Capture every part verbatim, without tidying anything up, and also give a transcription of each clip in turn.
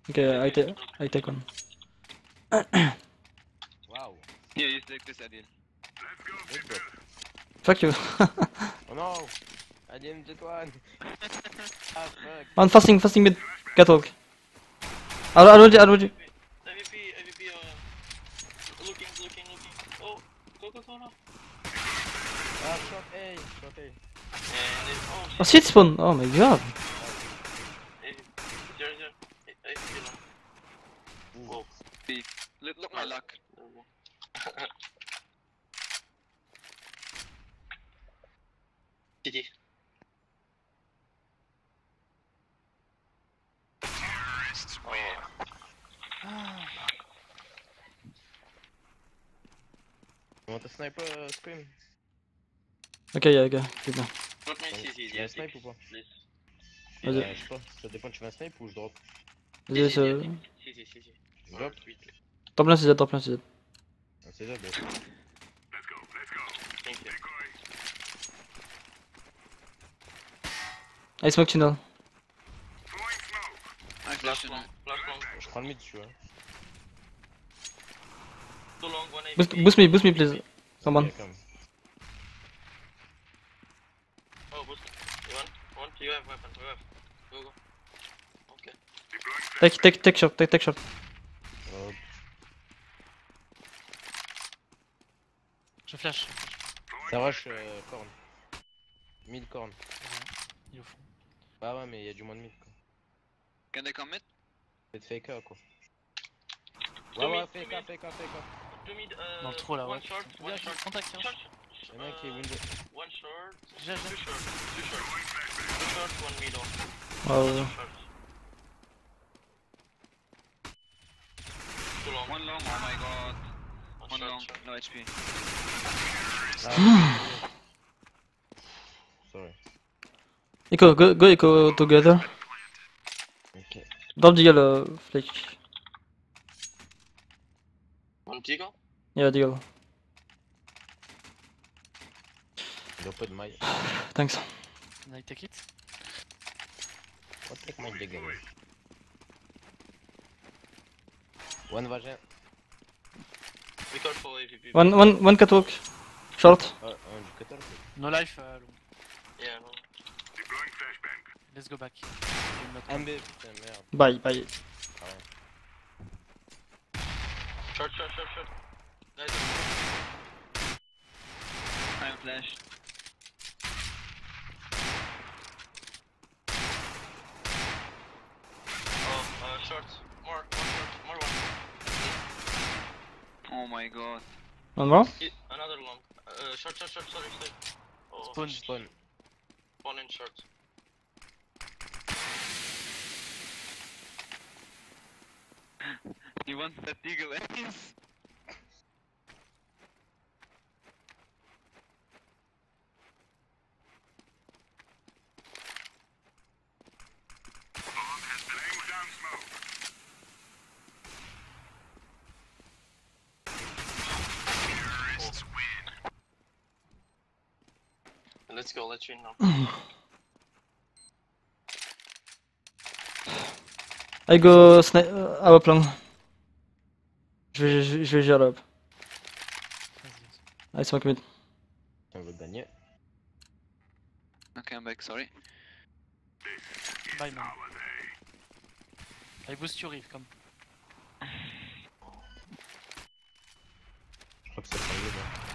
Okay, I take I take one. Wow. Yeah, you take this, Adil. Let's go. Fuck you. Oh no! I didn't get one. Ah fuck. One fasting, fasting mid. Catwalk. I I rolled you, I rolled you. A V P, A V P, uh, looking, looking, looking. Oh, go, go, go, no. Ah shot A, shot A. And it, oh Oh, shit. shit spawn. Oh my god. A V P, zero, zero. A V P, no. Whoa. B. Look, look my luck. G G. Oh yeah. You want a sniper uh, scream? Ok, yeah, ok, c'est bien. Drop me C C, Tu veux un snipe ou pas? please. Vas-y. Euh, je sais pas, ça dépend, tu veux un snipe ou je drop? Vas-y, c'est. C C, C C. Je drop? Top lane, C Z, top lane, C Z. Ah, c'est ça, bah. Thank you. I smoke tunnel. I Flash flash long, flash long. Je prends le mid, tu vois. Too long, one A V Boost, P. boost me, boost me, please. Someone. Ok, come. Oh, boost. You want? Want? You have weapon, you have. Go, go. Okay. Take, take, take shot, take, take shot. Euh, Je flash. ça rush euh, corn. Mid corn. Il est au fond. Ah ouais, mais il y a du moins de mid quoi. Can they come mid? C'est de faker quoi. Two Ouais, ouais, mid, two faker, mid. faker, faker. Two mid, uh, Dans le trou là, ouais. one short, one Viens, short. contact, tiens. Short. Y'en a un qui est Uh, window. One short. J'ai, Two j'ai. short. Two short. Two short, one middle. Oh, Another short. Too long. One long, oh my god. One One short, long, short. no H P. Ah, sorry. Echo, go, go echo together. Ok. Drop the yellow flick. One Tigo? Yeah, deal. Il doit pas de maille. Thanks. Can I take it? What take my dig away? One vagin. We call for A V P. One, one, one catwalk. Short. Ah, un du cutter c'est. No life, euh, long. Yeah, no. Let's go back. Un B, putain, merde. Bye, bye. Ah ouais. Short, short, short, short. Nice. I'm flash. Oh, uh, short. More, more short, more one. Oh my god. One more? Hit, another long. Uh, short, short, short, sorry, sorry. Oh, Spawn. Spawn. one in short. He wants that eagle ace. Let's go, let's win now. I go snipe uh, our long. Je vais, je, je vais gérer up. Vas-y. I smoke mid. On veut gagner. Okay, I'm back, sorry. Bye man. I boost you Riv, come. Je crois que c'est pas mieux.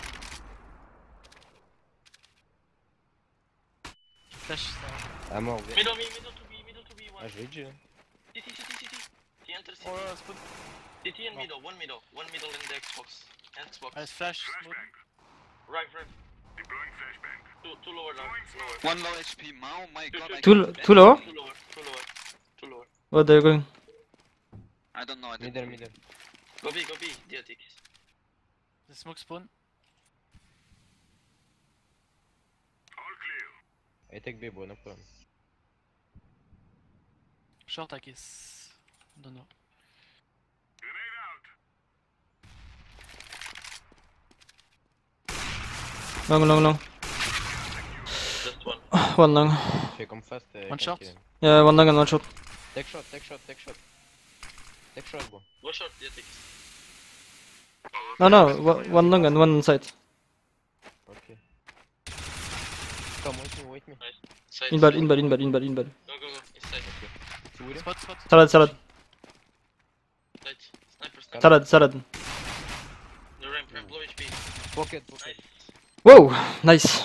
Je flash ça. Ah mort, V. Middle me, middle to be, middle to be, one. Ah, je l'ai dit. Hein. C T, C T, C T. He enters C T. Oh là, spawn. C T and No. middle, one middle, one middle in the Xbox. Xbox. Allez, flash, smoke. Right, right. Two, two lower, down, lower. One low H P, oh my god. I Too, can't l- defend. too low? Two lower, two lower, two lower. Where they're going? I don't know, I didn't. Middle, middle. Go B, go B, Diatic. The smoke spawn. I take B, bro, no problem. Short, I guess. Don't know. Long, long, long. Just one. One long. Fais comme fast. euh, One shot. tranquille. Yeah, one long and one shot. Take shot, take shot, take shot. Take shot, bro. Go short, yeah, take. No, no, one one long and one inside. Okay. Come, wait me, wait me. Side. In bad, in bad, in bad, in bad, in bad. Go, go, go. Inside. Tu voulais? Spot, spot. Salad, salad, Side. Sniper, sniper. salad, salad. The ramp, ramp, low H P. Pocket, pocket. Wow, nice.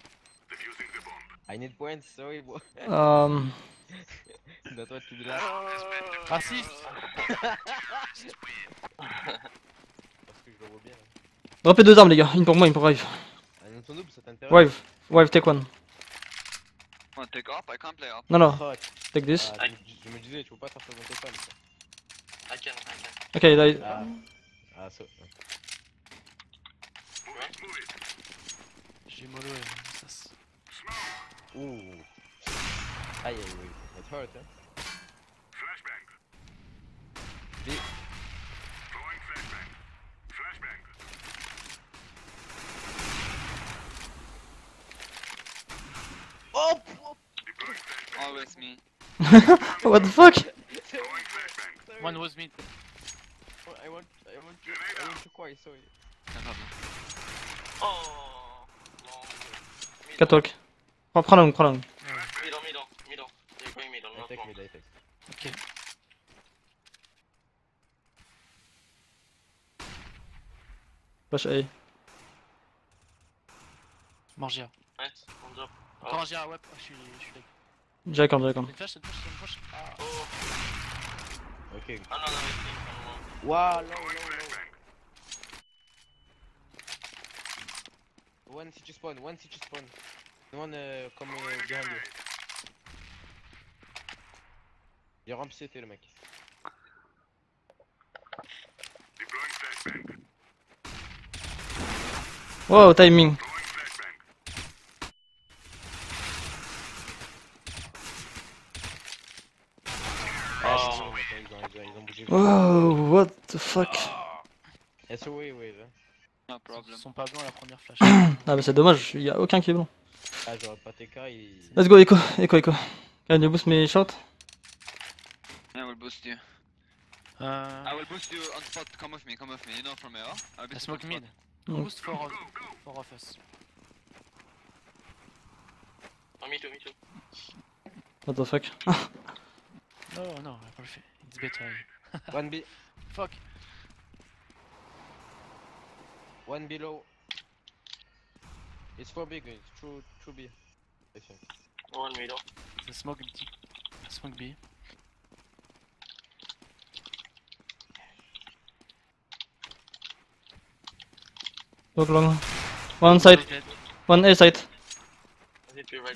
I need points, sorry, bro. Um, That's what tu dis là. Assist. Parce que je le vois bien. droppez deux armes, les gars. Une pour moi, une pour Rive. Ah, non, ton double, ça t'intéresse? Rive, Rive, take one. Wanna take up? I can't play up. No, no, Ah, take this. ah, je, me- je me disais, tu peux pas faire ça dans tes femmes. I can, I can. Okay, là, Ah, ah, ça. J'ai mollo et ça se... Ouh. Aïe, aïe, aïe. It hurt, hein. B. Oh! Always me. What the fuck? One was mid. I want, I want to, I want to cry, sorry. No problem. Oh! No. Catwalk. Prends, prends long, prends long. Middle, middle, middle. They're going middle, I not take long. mid, I take. Ok. Flash A. Margia. Nice, on drop. Encore Margia, ouais, je suis, je suis là. Jack on, Jack on. C'est une flash, c'est une flash, c'est une flash. Ah. Oh! Ok. Ah non, non, I think, I don't know. Wow, low, low, low. One city spawn, one city spawn. One uh, come uh, behind you. Il a rampe C T le mec. Wow, timing. Ah, je suis désolé, ils ont, ils ont, ils ont bougé. Wow, what the fuck? S O A, ouais, là. No Ils problem. sont pas blancs la première flash. Ah bah c'est dommage, y a aucun qui est bon. Ah, j'aurais pas T K, il. Let's go, Echo, Echo, Echo. Can you boost me short? I will boost you. Euh... I will boost you on spot. Come with me, come with me. You know from here. I'll be I smoke super mid. spot. Mm. Boost for of, for of us. Oh, me too, me too. What the fuck? No, no, I pas le fait. It's better. One B, Fuck. one below. It's four big, it's true, true B. I think. One middle. The smoke B. Smoke B. Look long. One side, Dead. one A side. I hit you right.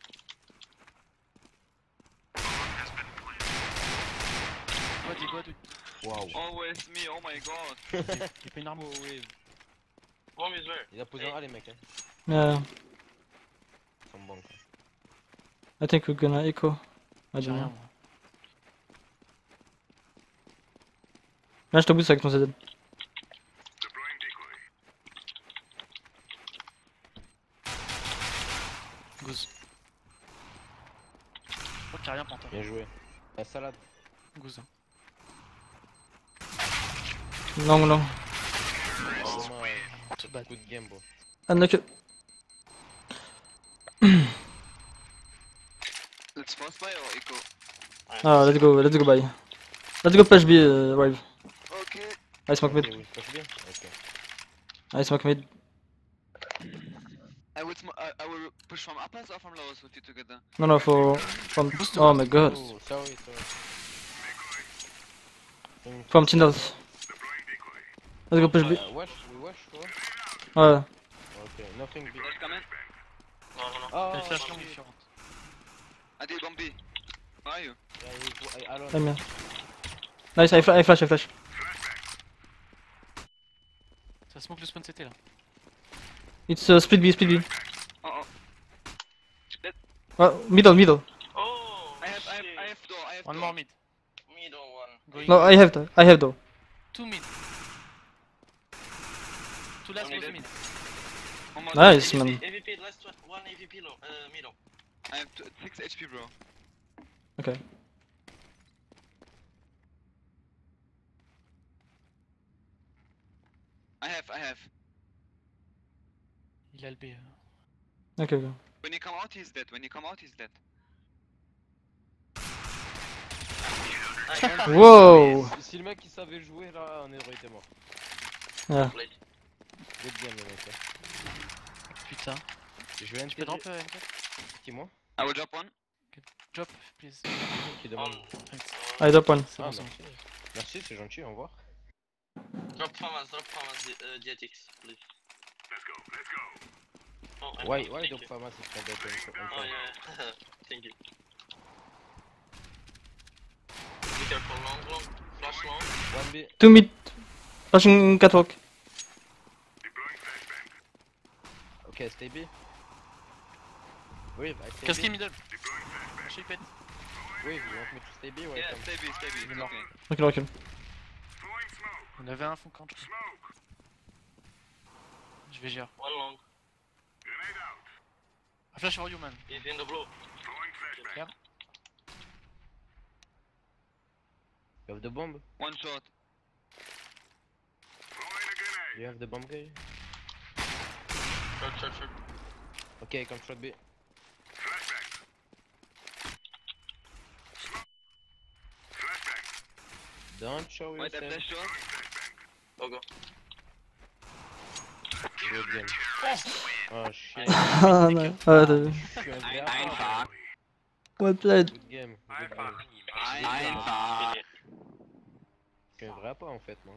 Go, dis, go, dis. Wow. Always me. Oh my god. J'ai pas une arme. Oh, oui. One is where? Il a posé un A les mecs, hein. Yeah, Ils sont bons quoi. I think we're gonna Echo. I J'ai don't rien, know. moi. Là je te boost avec ton Z Z. Goose. Oh, qu'il y a rien pour toi. Bien joué. La salade. Goose. Long, long. Vraiment, euh, Too bad. coup de game, bro. Ah, knock. Let's fast buy or eco? Ah, let's go, let's go, bye. Let's go push B, uh, Rive. Okay. I smoke Ok, mid. oui, je passe bien. Ok. I smoke mid. I will sm I, I will push from uppers or from lowers with you together. No, no, for. From. Oh my god. Oh, sorry, sorry. Une- From Tindals. Let's go push B. Uh, wash, we wash, quoi. Ouais. Ok, nothing big. Let's come in. No, no, no. Oh, Une flash okay. longue différente. I did bomb B. Where are you? Yeah, he's I, alone. Très bien. Nice, I, fla I flash, I flash. Ça smoke le spawn C T là. It's uh, split B, split B. Oh oh. Uh, middle, middle. Oh! I have I have shit. I have door. I have One door. more mid. Middle one. Going No, I have, I have though. Two mid. Two last Only was dead. mid. One more Nice, door. man. A V P, last one. One A V P low. Uh, middle. I have t six H P, bro. Okay. Il a le B. euh. Ok, ok. When you come out, he's dead. When you come out, he's dead. Wow! Si, si le mec il savait jouer là, on aurait été mort. Yeah. Play. Good game le mec. hein. Putain. Je vais Tu peux N T G. drop euh, M quatre? Dis-moi. I will drop one. Drop, please. Qui demande. Thanks. I drop one. C'est Ah, bon, c'est bon. merci. Merci, c'est gentil, au revoir. Drop Famas, drop Famas, D- uh, D T X, please. Oh, I'm Why, not, why thank don't you. Famas is not open? Oh yeah, thank you. Be careful, long, long, flash long. One B. Two mid. Flashing catwalk. Ok, stay B. Oui, bah stay Casqué B. middle. Chez pète. Oui, you want me to stay B? Ouais, Yeah, come. stay B, stay B. It's Non. okay. Recule, recule. On avait un fond quand je crois. Je vais gérer. One long. A flash for you, man. He's in the blue. Clear. You have the bomb? One shot. You have the bomb guy? Short, short, short. Ok, come shot B. Don't show Wait, I yourself. flash shot. Go, go. Good game. Oh shit. Ah, non. Ah, t'as vu. Je suis un vrai appart. Well played. Good game. Good game. Einfach. Je suis un vrai appart en fait, moi.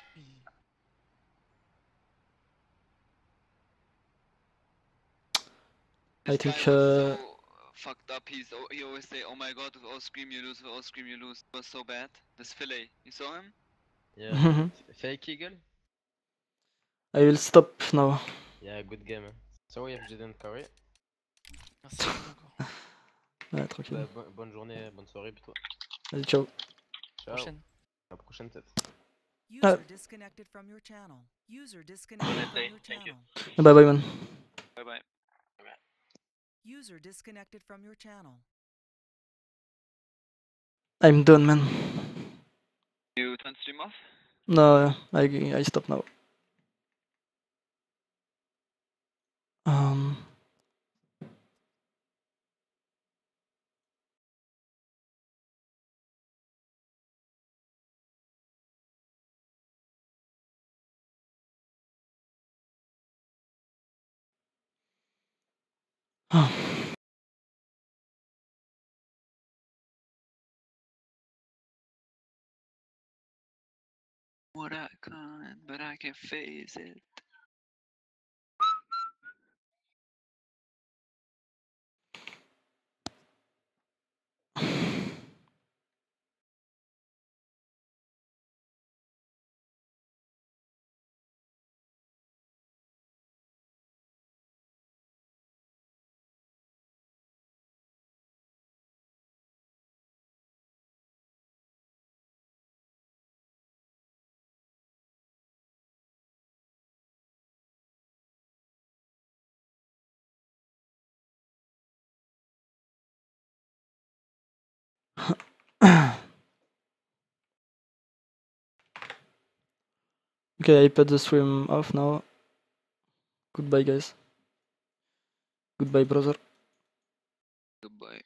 I This think, guy was uh, so fucked up. He's oh, he always say, "Oh my God, with all scream you lose, with all scream you lose." It was so bad. This fillet, you saw him? Yeah. Mhm. Fake eagle? I will stop now. Yeah, good game. Sorry if you didn't carry. Merci encore. Ouais, tranquille. Bah, bo- bonne journée, bonne soirée plutôt. Allez, ciao. Ciao. Prochaine. À la prochaine peut-être. User disconnected from your channel. User disconnected from day. your Thank you. channel. Bye bye, man. Bye bye. User disconnected from your channel. I'm done, man. You turn stream off? No, I, I stop now. Um... Ah. What I can't, but I can face it. Okay, I put the stream off now. Goodbye, guys. Goodbye, brother. Goodbye.